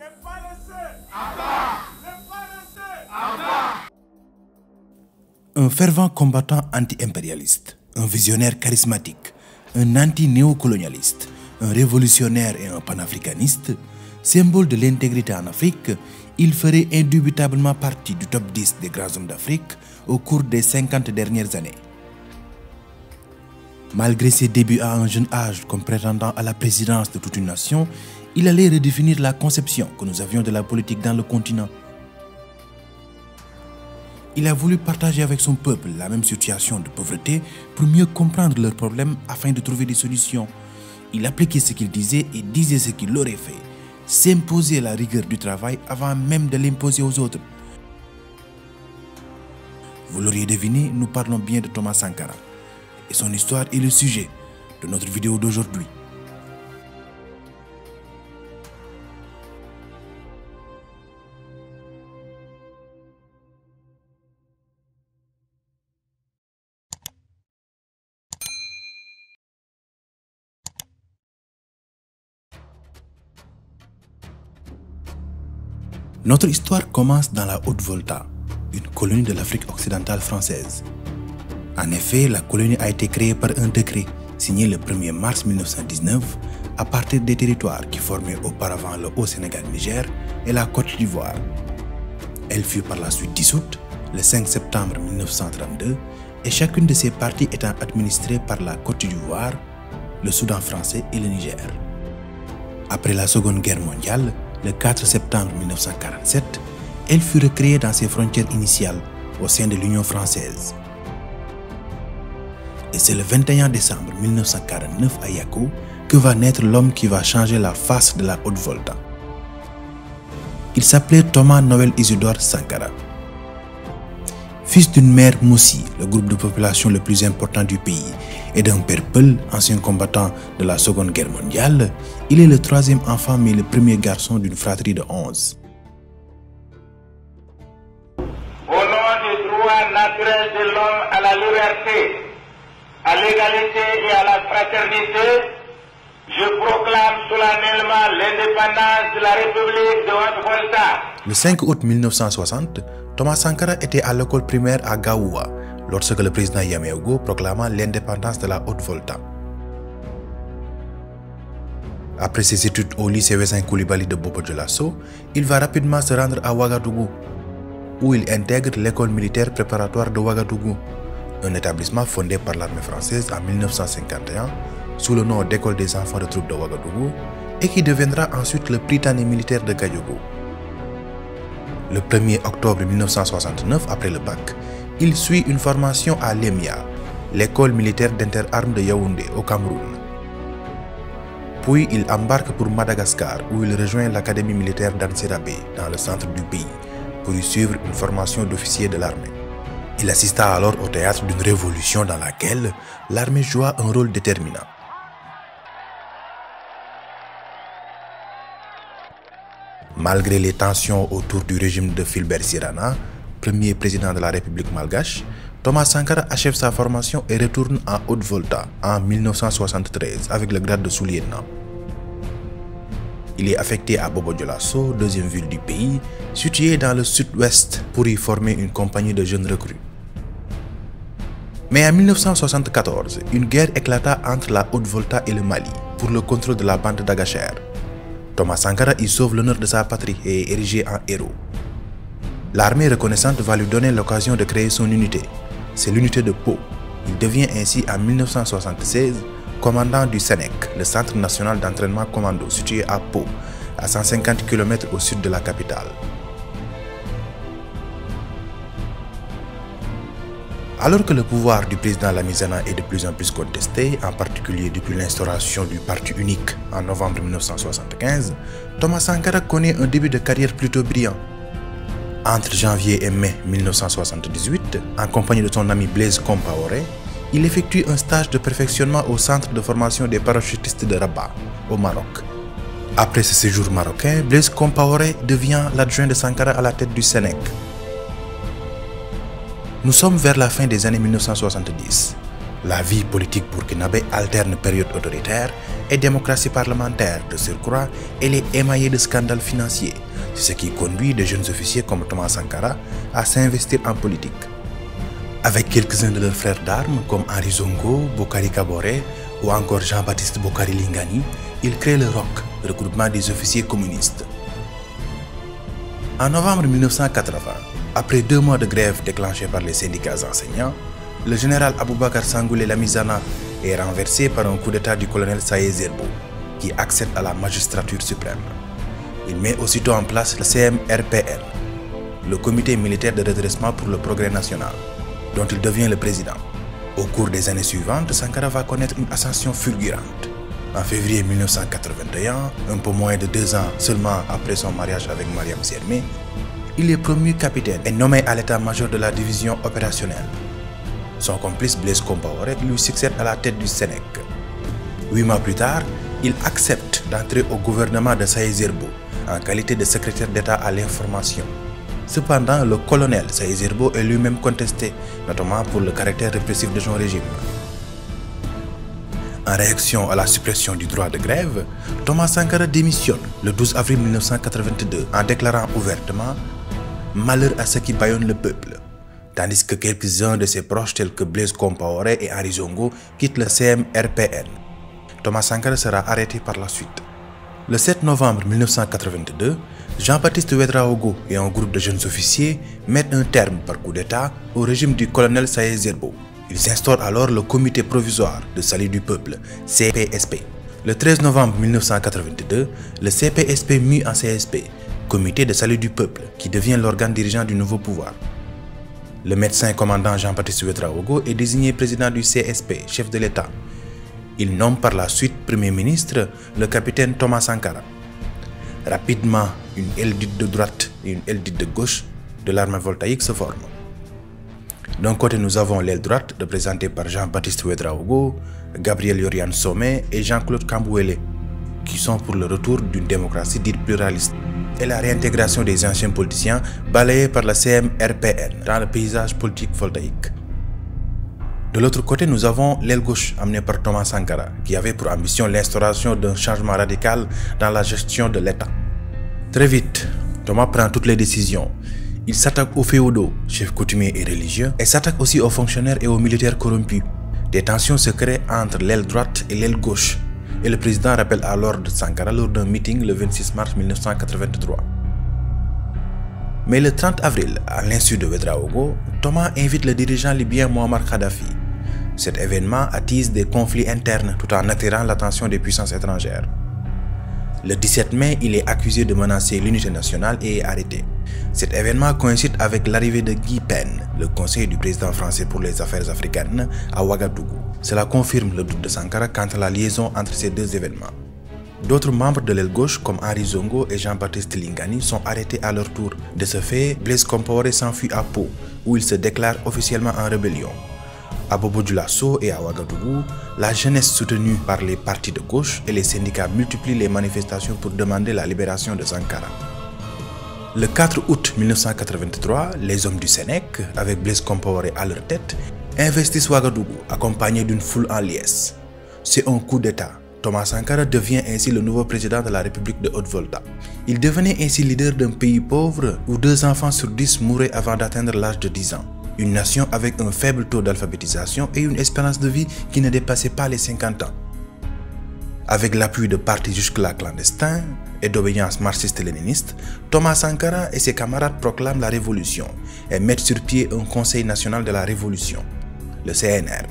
Un fervent combattant anti-impérialiste, un visionnaire charismatique, un anti-néocolonialiste, un révolutionnaire et un panafricaniste, symbole de l'intégrité en Afrique, il ferait indubitablement partie du top 10 des grands hommes d'Afrique au cours des 50 dernières années. Malgré ses débuts à un jeune âge comme prétendant à la présidence de toute une nation, il allait redéfinir la conception que nous avions de la politique dans le continent. Il a voulu partager avec son peuple la même situation de pauvreté pour mieux comprendre leurs problèmes afin de trouver des solutions. Il appliquait ce qu'il disait et disait ce qu'il aurait fait. S'imposer la rigueur du travail avant même de l'imposer aux autres. Vous l'auriez deviné, nous parlons bien de Thomas Sankara. Et son histoire est le sujet de notre vidéo d'aujourd'hui. Notre histoire commence dans la Haute-Volta, une colonie de l'Afrique occidentale française. En effet, la colonie a été créée par un décret signé le 1er mars 1919 à partir des territoires qui formaient auparavant le Haut-Sénégal-Niger et la Côte d'Ivoire. Elle fut par la suite dissoute le 5 septembre 1932 et chacune de ces parties étant administrée par la Côte d'Ivoire, le Soudan français et le Niger. Après la Seconde Guerre mondiale, le 4 septembre 1947, elle fut recréée dans ses frontières initiales au sein de l'Union française. Et c'est le 21 décembre 1949 à Yako que va naître l'homme qui va changer la face de la Haute-Volta. Il s'appelait Thomas Noël Isidore Sankara. Fils d'une mère Moussi, le groupe de population le plus important du pays, et d'un père Peul, ancien combattant de la Seconde Guerre mondiale, il est le troisième enfant mais le premier garçon d'une fratrie de 11. Au nom du droit naturel de l'homme à la liberté, à l'égalité et à la fraternité, je proclame solennellement l'indépendance de la République de Haute-Volta. Le 5 août 1960, Thomas Sankara était à l'école primaire à Gaoua lorsque le président Yaméogo proclama l'indépendance de la Haute-Volta. Après ses études au lycée Wessin Koulibaly de Bobo-Dioulasso, il va rapidement se rendre à Ouagadougou, où il intègre l'école militaire préparatoire de Ouagadougou, un établissement fondé par l'armée française en 1951 sous le nom d'école des enfants de troupes de Ouagadougou et qui deviendra ensuite le Prytanée militaire de Gayogo. Le 1er octobre 1969, après le bac, il suit une formation à l'EMIA, l'école militaire d'interarmes de Yaoundé au Cameroun. Puis il embarque pour Madagascar où il rejoint l'académie militaire d'Antsirabe dans le centre du pays pour y suivre une formation d'officier de l'armée. Il assista alors au théâtre d'une révolution dans laquelle l'armée joua un rôle déterminant. Malgré les tensions autour du régime de Fulbert Sirana, premier président de la République malgache, Thomas Sankara achève sa formation et retourne en Haute-Volta en 1973 avec le grade de sous-lieutenant. Il est affecté à Bobo-Dioulasso, deuxième ville du pays, située dans le sud-ouest pour y former une compagnie de jeunes recrues. Mais en 1974, une guerre éclata entre la Haute-Volta et le Mali pour le contrôle de la bande d'Agacher. Thomas Sankara y sauve l'honneur de sa patrie et est érigé en héros. L'armée reconnaissante va lui donner l'occasion de créer son unité. C'est l'unité de Pau. Il devient ainsi en 1976 commandant du SENEC, le Centre national d'entraînement commando situé à Pau, à 150 km au sud de la capitale. Alors que le pouvoir du président Lamizana est de plus en plus contesté, en particulier depuis l'instauration du parti unique en novembre 1975, Thomas Sankara connaît un début de carrière plutôt brillant. Entre janvier et mai 1978, en compagnie de son ami Blaise Compaoré, il effectue un stage de perfectionnement au centre de formation des parachutistes de Rabat, au Maroc. Après ce séjour marocain, Blaise Compaoré devient l'adjoint de Sankara à la tête du SENEC. Nous sommes vers la fin des années 1970. La vie politique burkinabé alterne période autoritaire et démocratie parlementaire. De surcroît, elle est émaillée de scandales financiers, ce qui conduit de jeunes officiers comme Thomas Sankara à s'investir en politique. Avec quelques-uns de leurs frères d'armes comme Henri Zongo, Bokari Kaboré ou encore Jean-Baptiste Bokari Lingani, ils créent le ROC, regroupement des officiers communistes. En novembre 1980, après 2 mois de grève déclenchée par les syndicats enseignants, le général Aboubakar Sangoulé Lamizana est renversé par un coup d'état du colonel Saye Zerbo, qui accède à la magistrature suprême. Il met aussitôt en place le CMRPN, le Comité militaire de redressement pour le progrès national, dont il devient le président. Au cours des années suivantes, Sankara va connaître une ascension fulgurante. En février 1981, un peu moins de 2 ans seulement après son mariage avec Mariam Zermé, il est promu capitaine et nommé à l'état-major de la division opérationnelle. Son complice Blaise Compaoré lui succède à la tête du Sénèc. 8 mois plus tard, il accepte d'entrer au gouvernement de Saye Zerbo en qualité de secrétaire d'État à l'information. Cependant, le colonel Saye Zerbo est lui-même contesté, notamment pour le caractère répressif de son régime. En réaction à la suppression du droit de grève, Thomas Sankara démissionne le 12 avril 1982 en déclarant ouvertement « Malheur à ceux qui bâillonnent le peuple », tandis que quelques-uns de ses proches tels que Blaise Compaoré et Henri Zongo quittent le CMRPN. Thomas Sankara sera arrêté par la suite. Le 7 novembre 1982, Jean-Baptiste Ouédraogo et un groupe de jeunes officiers mettent un terme par coup d'État au régime du colonel Saye Zerbo. Ils instaurent alors le Comité provisoire de salut du peuple, CPSP. Le 13 novembre 1982, le CPSP mue en CSP, Comité de salut du peuple, qui devient l'organe dirigeant du nouveau pouvoir. Le médecin commandant Jean-Baptiste Ouédraogo est désigné président du CSP, chef de l'État. Il nomme par la suite Premier ministre le capitaine Thomas Sankara. Rapidement, une aile dite de droite et une aile dite de gauche de l'armée voltaïque se forment. D'un côté, nous avons l'aile droite représentée par Jean-Baptiste Ouédraogo, Gabriel Yorian Somé et Jean-Claude Kambouélé, qui sont pour le retour d'une démocratie dite pluraliste et la réintégration des anciens politiciens balayés par la CMRPN dans le paysage politique voltaïque. De l'autre côté, nous avons l'aile gauche amenée par Thomas Sankara, qui avait pour ambition l'instauration d'un changement radical dans la gestion de l'État. Très vite, Thomas prend toutes les décisions. Il s'attaque aux féodaux, chefs coutumiers et religieux, et s'attaque aussi aux fonctionnaires et aux militaires corrompus. Des tensions se créent entre l'aile droite et l'aile gauche, et le président rappelle à l'ordre Sankara lors d'un meeting le 26 mars 1983. Mais le 30 avril, à l'insu de Ouédraogo, Thomas invite le dirigeant libyen Muammar Kadhafi. Cet événement attise des conflits internes tout en attirant l'attention des puissances étrangères. Le 17 mai, il est accusé de menacer l'unité nationale et est arrêté. Cet événement coïncide avec l'arrivée de Guy Pen, le conseiller du président français pour les affaires africaines, à Ouagadougou. Cela confirme le doute de Sankara quant à la liaison entre ces 2 événements. D'autres membres de l'aile gauche comme Henri Zongo et Jean-Baptiste Lingani sont arrêtés à leur tour. De ce fait, Blaise Compaoré s'enfuit à Pau, où il se déclare officiellement en rébellion. À Bobo-Dioulasso et à Ouagadougou, la jeunesse soutenue par les partis de gauche et les syndicats multiplient les manifestations pour demander la libération de Sankara. Le 4 août 1983, les hommes du Sénèc, avec Blaise Compaoré à leur tête, investissent Ouagadougou, accompagnés d'une foule en liesse. C'est un coup d'État. Thomas Sankara devient ainsi le nouveau président de la République de Haute-Volta. Il devenait ainsi leader d'un pays pauvre où 2 enfants sur 10 mouraient avant d'atteindre l'âge de 10 ans. Une nation avec un faible taux d'alphabétisation et une espérance de vie qui ne dépassait pas les 50 ans. Avec l'appui de partis jusque-là clandestins et d'obéissance marxiste-léniniste, Thomas Sankara et ses camarades proclament la révolution et mettent sur pied un Conseil national de la révolution, le CNR.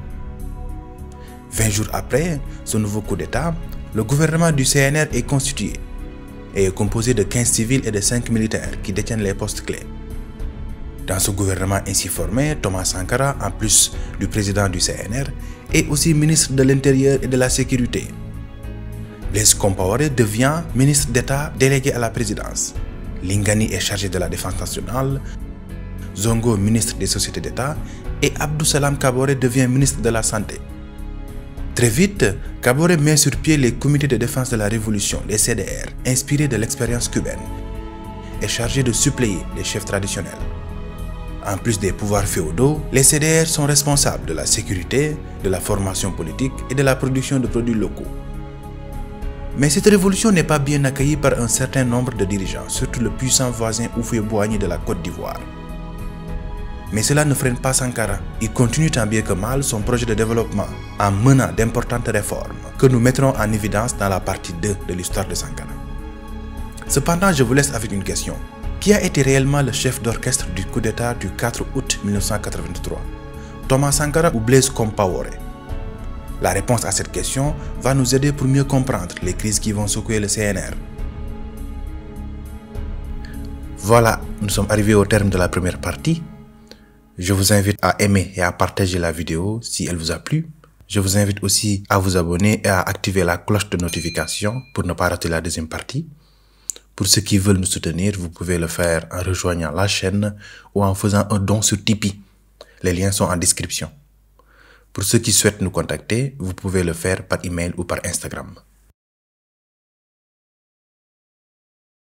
20 jours après ce nouveau coup d'État, le gouvernement du CNR est constitué et est composé de 15 civils et de 5 militaires qui détiennent les postes clés. Dans ce gouvernement ainsi formé, Thomas Sankara, en plus du président du CNR, est aussi ministre de l'Intérieur et de la Sécurité. Blaise Compaoré devient ministre d'État délégué à la présidence. Lingani est chargé de la défense nationale, Zongo ministre des sociétés d'État et Abdou Salam Kaboré devient ministre de la Santé. Très vite, Kaboré met sur pied les comités de défense de la Révolution, les CDR, inspirés de l'expérience cubaine, et chargé de suppléer les chefs traditionnels. En plus des pouvoirs féodaux, les CDR sont responsables de la sécurité, de la formation politique et de la production de produits locaux. Mais cette révolution n'est pas bien accueillie par un certain nombre de dirigeants, surtout le puissant voisin Houphouët-Boigny de la Côte d'Ivoire. Mais cela ne freine pas Sankara. Il continue tant bien que mal son projet de développement en menant d'importantes réformes que nous mettrons en évidence dans la partie 2 de l'histoire de Sankara. Cependant, je vous laisse avec une question. Qui a été réellement le chef d'orchestre du coup d'État du 4 août 1983? Thomas Sankara ou Blaise Compaoré? La réponse à cette question va nous aider pour mieux comprendre les crises qui vont secouer le CNR. Voilà, nous sommes arrivés au terme de la première partie. Je vous invite à aimer et à partager la vidéo si elle vous a plu. Je vous invite aussi à vous abonner et à activer la cloche de notification pour ne pas rater la deuxième partie. Pour ceux qui veulent nous soutenir, vous pouvez le faire en rejoignant la chaîne ou en faisant un don sur Tipeee. Les liens sont en description. Pour ceux qui souhaitent nous contacter, vous pouvez le faire par email ou par Instagram.